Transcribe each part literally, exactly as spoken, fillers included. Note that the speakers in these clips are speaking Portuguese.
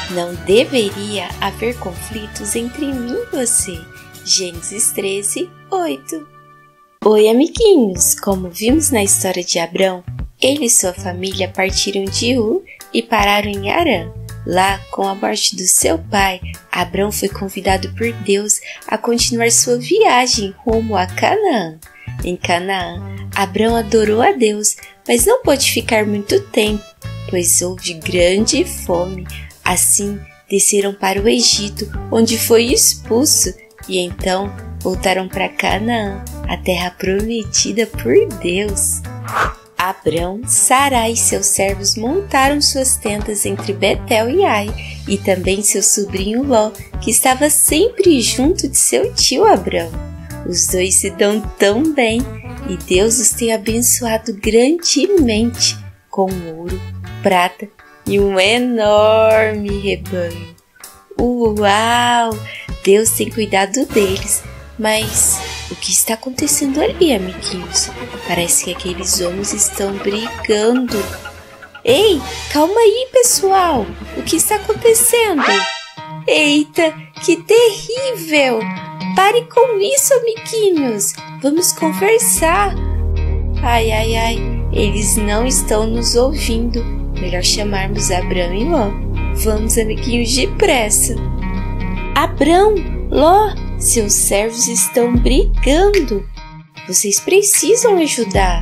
Não deveria haver conflitos entre mim e você. Gênesis treze, oito. Oi, amiguinhos! Como vimos na história de Abrão, ele e sua família partiram de Ur e pararam em Harã. Lá, com a morte do seu pai, Abrão foi convidado por Deus a continuar sua viagem rumo a Canaã. Em Canaã, Abrão adorou a Deus, mas não pôde ficar muito tempo, pois houve grande fome. Assim, desceram para o Egito, onde foi expulso, e então voltaram para Canaã, a terra prometida por Deus. Abrão, Sarai e seus servos montaram suas tendas entre Betel e Ai, e também seu sobrinho Ló, que estava sempre junto de seu tio Abrão. Os dois se dão tão bem, e Deus os tem abençoado grandemente com ouro, prata e um enorme rebanho. Uau! Deus tem cuidado deles, mas o que está acontecendo ali, amiguinhos? Parece que aqueles homens estão brigando. Ei, calma aí, pessoal! O que está acontecendo? Eita, que terrível! Pare com isso, amiguinhos! Vamos conversar! Ai, ai, ai, eles não estão nos ouvindo. Melhor chamarmos Abrão e Ló. Vamos, amiguinhos, depressa! Abrão, Ló, seus servos estão brigando. Vocês precisam ajudar.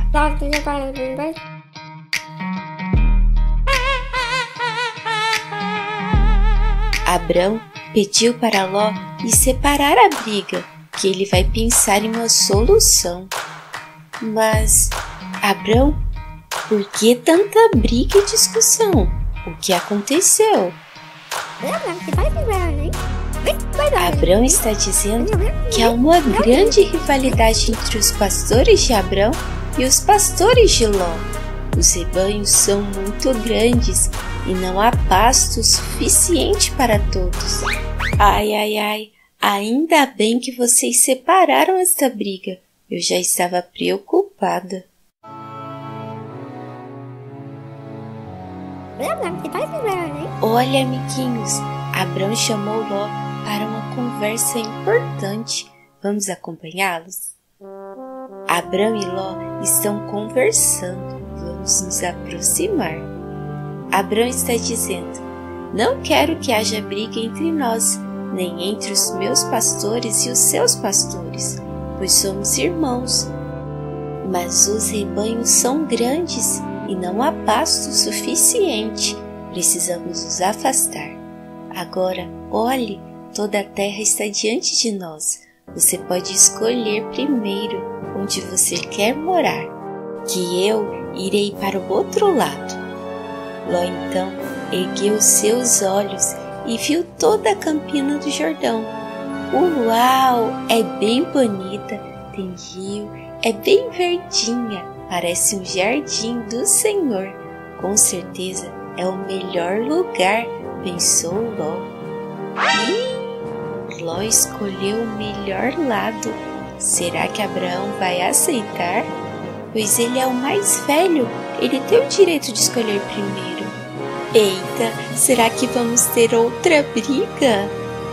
Abrão pediu para Ló ir separar a briga, que ele vai pensar em uma solução. Mas, Abrão, por que tanta briga e discussão? O que aconteceu? Abrão está dizendo que há uma grande rivalidade entre os pastores de Abrão e os pastores de Ló. Os rebanhos são muito grandes e não há pasto suficiente para todos. Ai, ai, ai, ainda bem que vocês separaram esta briga. Eu já estava preocupada. Olha, amiguinhos, Abrão chamou Ló para uma conversa importante. Vamos acompanhá-los? Abrão e Ló estão conversando. Vamos nos aproximar. Abrão está dizendo: não quero que haja briga entre nós, nem entre os meus pastores e os seus pastores, pois somos irmãos. Mas os rebanhos são grandes e não há pasto suficiente. Precisamos nos afastar. Agora, olhe, toda a terra está diante de nós. Você pode escolher primeiro onde você quer morar, que eu irei para o outro lado. Ló então ergueu seus olhos e viu toda a campina do Jordão. Uau! É bem bonita, tem rio, é bem verdinha, parece um jardim do Senhor. Com certeza é o melhor lugar, pensou Ló. E Ló escolheu o melhor lado. Será que Abraão vai aceitar? Pois ele é o mais velho, ele tem o direito de escolher primeiro. Eita, será que vamos ter outra briga?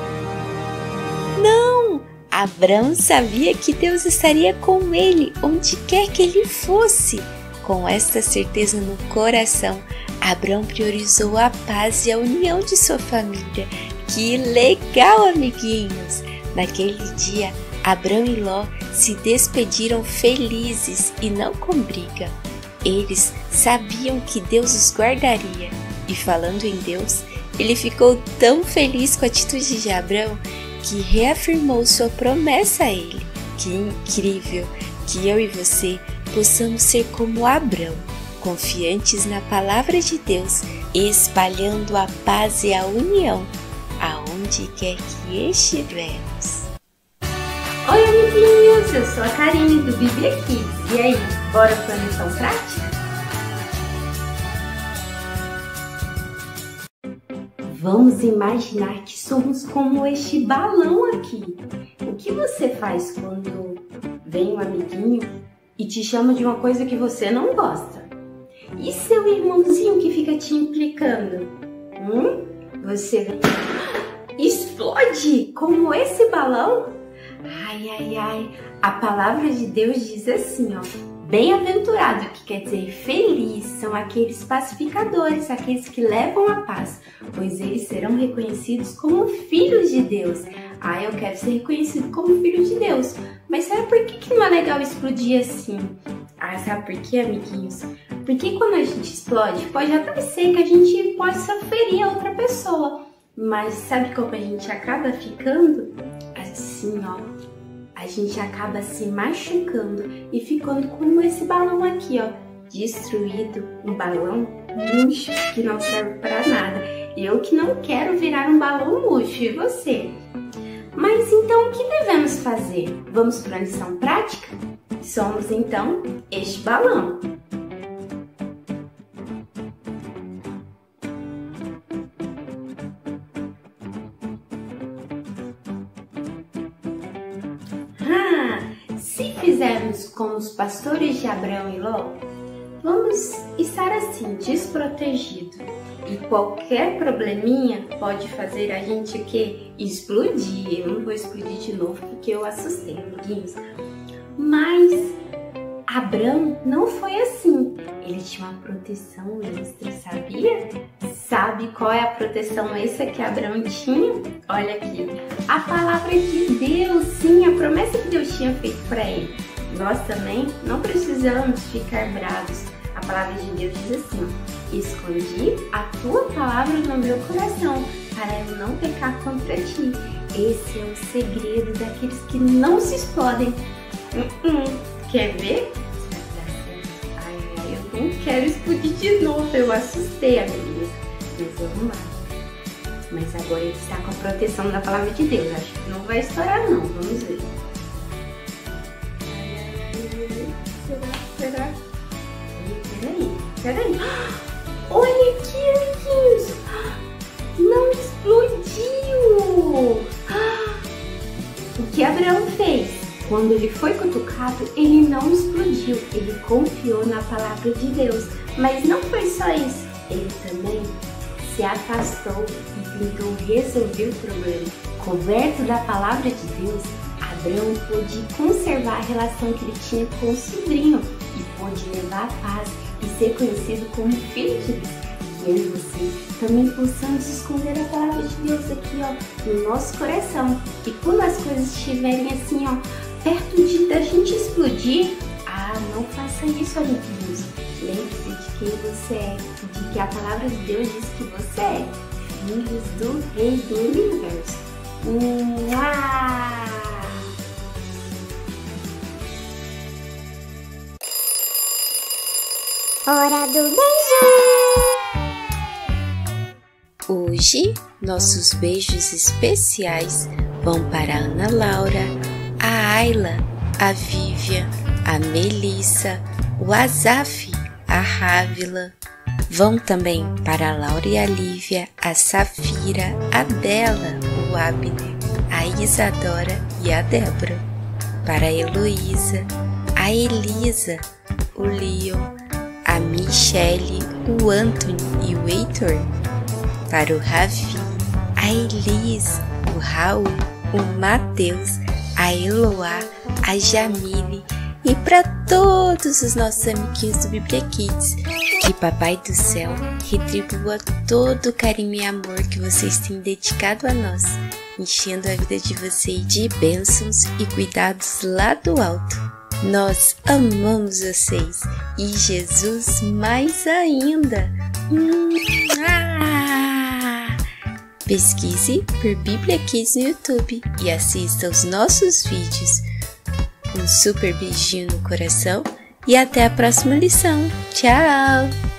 Não! Abrão sabia que Deus estaria com ele, onde quer que ele fosse. Com esta certeza no coração, Abrão priorizou a paz e a união de sua família. Que legal, amiguinhos! Naquele dia, Abrão e Ló se despediram felizes e não com briga. Eles sabiam que Deus os guardaria. E falando em Deus, ele ficou tão feliz com a atitude de Abrão que reafirmou sua promessa a ele. Que incrível que eu e você possamos ser como Abrão, confiantes na palavra de Deus, espalhando a paz e a união aonde quer que estivermos. Oi, amiguinhos! Eu sou a Karine do Bíblia Kids. E aí, bora para a lição prática? Vamos imaginar que somos como este balão aqui. O que você faz quando vem um amiguinho e te chama de uma coisa que você não gosta? E seu irmãozinho que fica te implicando? Hum? você explode como esse balão? Ai, ai, ai, a palavra de Deus diz assim, ó, bem-aventurado, que quer dizer feliz, são aqueles pacificadores, aqueles que levam a paz, pois eles serão reconhecidos como filhos de Deus. Ah, eu quero ser reconhecido como filho de Deus, mas sabe por que, que não é legal explodir assim? Ah, sabe por quê, amiguinhos? Porque quando a gente explode, pode até ser que a gente possa ferir a outra pessoa, mas sabe como a gente acaba ficando? Assim, ó, a gente acaba se machucando e ficando como esse balão aqui, ó, destruído, um balão murcho que não serve para nada. Eu que não quero virar um balão murcho, e você? Mas então o que devemos fazer? Vamos para a lição prática? Somos então este balão. Ah, se fizermos como os pastores de Abraão e Ló, vamos estar assim, desprotegidos. E qualquer probleminha pode fazer a gente o quê? Explodir. Eu não vou explodir de novo porque eu assustei, amiguinhos. Mas Abraão não foi assim. Ele tinha uma proteção extra, sabia? Sabe qual é a proteção extra que Abraão tinha? Olha aqui, a palavra de Deus, sim, a promessa que Deus tinha feito para ele. Nós também não precisamos ficar bravos. A palavra de Deus diz assim, ó, escondi a tua palavra no meu coração, para eu não pecar contra ti. Esse é o segredo daqueles que não se explodem. Uh -uh. Quer ver? Ai, ai, eu não quero explodir de novo, eu assustei a menina. Mas vamos lá. Mas agora ele está com a proteção da palavra de Deus. Acho que não vai estourar não, vamos ver. Será? Será? Peraí, peraí. Olha aqui, amiguinhos. Não explodiu. O que Abraão fez? Quando ele foi cutucado, ele não explodiu. Ele confiou na palavra de Deus. Mas não foi só isso. Ele também se afastou e tentou resolver o problema. Coberto da palavra de Deus, Abraão pôde conservar a relação que ele tinha com o sobrinho e pôde levar a paz e ser conhecido como filho de Deus. E eu e você também possamos esconder a palavra de Deus aqui, ó, no nosso coração. E quando as coisas estiverem assim, ó, perto de da gente explodir, ah, não faça isso, amiguinhos. Lembre-se de quem você é, de que a palavra de Deus diz que você é filhos do Rei do Universo. Uau! Hora do beijo! Hoje, nossos beijos especiais vão para a Ana Laura, a Ayla, a Vivian, a Melissa, o Azaf, a Rávila. Vão também para a Laura e a Lívia, a Safira, a Bela, o Abner, a Isadora e a Débora. Para a Heloísa, a Elisa, o Leon, a Michele, o Anthony e o Heitor. Para o Rafi, a Elis, o Raul, o Matheus, a Eloá, a Jamile e para todos os nossos amiguinhos do Bíblia Kids. Que Papai do Céu retribua todo o carinho e amor que vocês têm dedicado a nós, enchendo a vida de vocês de bênçãos e cuidados lá do alto. Nós amamos vocês e Jesus mais ainda. Ah! Pesquise por Bíblia Kids no YouTube e assista os nossos vídeos. Um super beijinho no coração e até a próxima lição. Tchau!